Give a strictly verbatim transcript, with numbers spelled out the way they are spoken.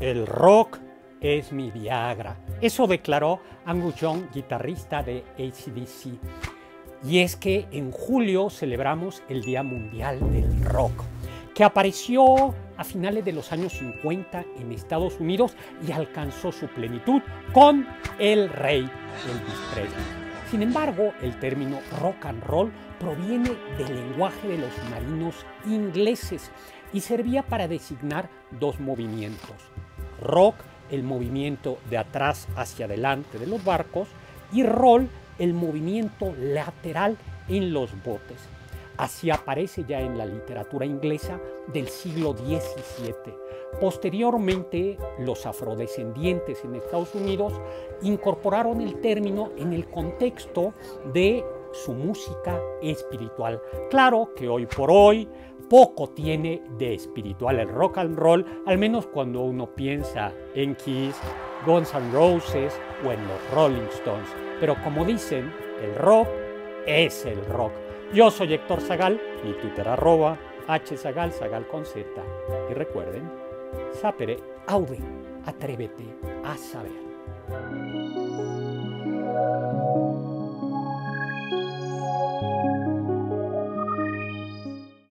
El rock es mi Viagra. Eso declaró Angus Young, guitarrista de A C D C. Y es que en julio celebramos el Día Mundial del Rock, que apareció a finales de los años cincuenta en Estados Unidos y alcanzó su plenitud con el rey Elvis Presley. Sin embargo, el término rock and roll proviene del lenguaje de los marinos ingleses y servía para designar dos movimientos. Rock, el movimiento de atrás hacia adelante de los barcos, y roll, el movimiento lateral en los botes. Así aparece ya en la literatura inglesa del siglo diecisiete. Posteriormente, los afrodescendientes en Estados Unidos incorporaron el término en el contexto de su música espiritual. Claro que hoy por hoy poco tiene de espiritual el rock and roll, al menos cuando uno piensa en Kiss, Guns N' Roses o en los Rolling Stones. Pero como dicen, el rock es el rock. Yo soy Héctor Zagal, mi Twitter arroba hzagal, zagal con z. Y recuerden, sapere aude, atrévete a saber.